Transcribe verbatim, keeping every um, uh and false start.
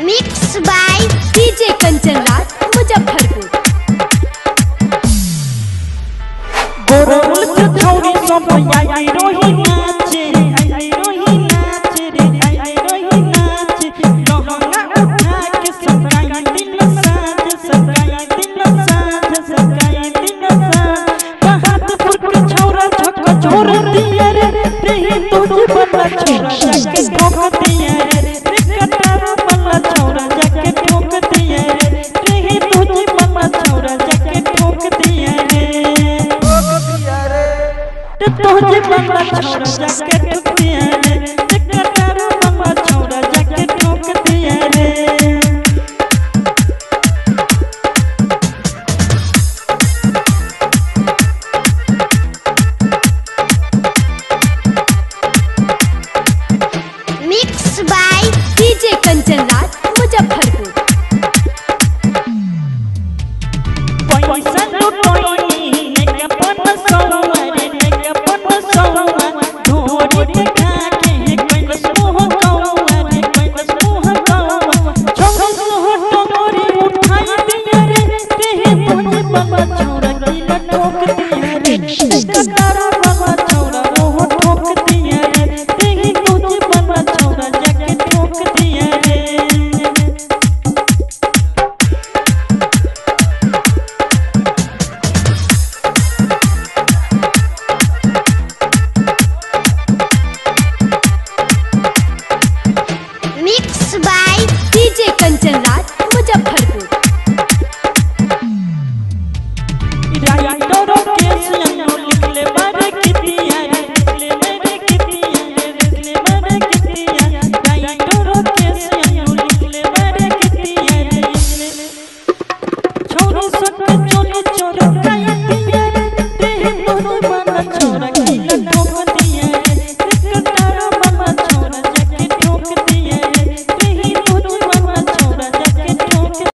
Mix by DJ Kanchan Raj Muzaffarpur. गोरमुल छौरी सब आई रोही नाचे आई रोही नाचे रे आई रोही नाचे लहंगा उठा के सगाई दिन साँझ सगाई दिन साँझ सगाई दिन साँझ बहादुर के छौरा झक छोड़ दिया रे रे तुझे बड़ा छोरा जाके ठोक दिया रे कटारा वाला छौरा जाके ठोक दिया रे रे तुझे बड़ा छौरा जाके ठोक दिया रे तुझे बड़ा छौरा जाके ठोक दिया रे कटारा वाला छौरा जाके ठोक दिया रे। Mix by DJ Kanchan Raj Muzaffarpur. पैसा लुटोई ने अपन सौवा रे ने अपन सौवा ढोरी देखा के कैलस मोह कौवा रे कैलस मोह कौवा छोरा मोह टोरी उठाई दिया रे रे तुझे बड़ा छौरा की ठोक दिया रे कटारा वाला छौरा मोह ठोक दिया रे रे तुझे बड़ा छौरा जाके ठोक दिया रे। Mix by DJ Kanchan Raj Muzaffarpur. राइटरो केस यनो लिखले बारे कितिया लिखले मेरे कितिया लिखले बारे कितिया राइटरो केस यनो लिखले बारे कितिया लिखले छोरो सट चोली चोरो काया दिया रे तुझे बड़ा